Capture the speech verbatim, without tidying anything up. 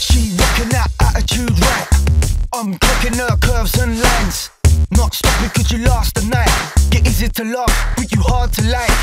She rocking that attitude right. I'm clocking her curves and lines. Not stopping cause you lost the night. Get easy to love, but you hard to like.